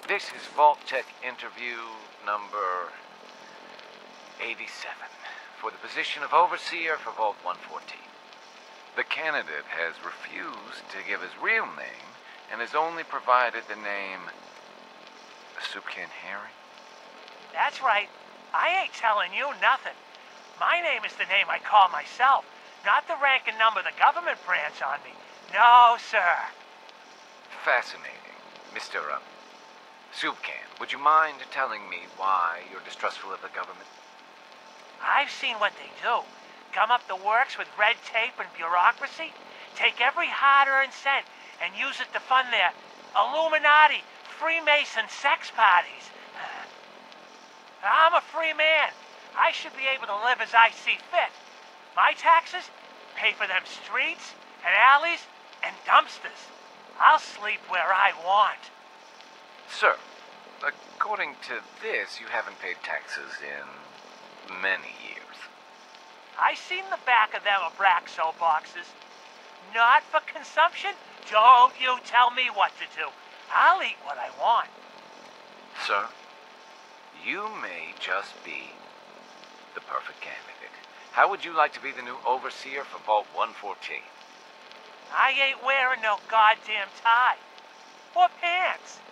This is Vault Tech interview number 87 for the position of Overseer for Vault 114. The candidate has refused to give his real name and has only provided the name Soupcan Harry. That's right. I ain't telling you nothing. My name is the name I call myself, not the rank and number the government branch on me. No, sir. Fascinating. Mr. Soupcan, would you mind telling me why you're distrustful of the government? I've seen what they do. Gum up the works with red tape and bureaucracy, take every hard-earned cent and use it to fund their Illuminati, Freemason sex parties. I'm a free man. I should be able to live as I see fit. My taxes pay for them streets and alleys and dumpsters. I'll sleep where I want. Sir, according to this, you haven't paid taxes in many years. I seen the back of them Abraxo boxes. Not for consumption? Don't you tell me what to do. I'll eat what I want. Sir, you may just be the perfect candidate. How would you like to be the new Overseer for Vault 114? I ain't wearing no goddamn tie. Or pants.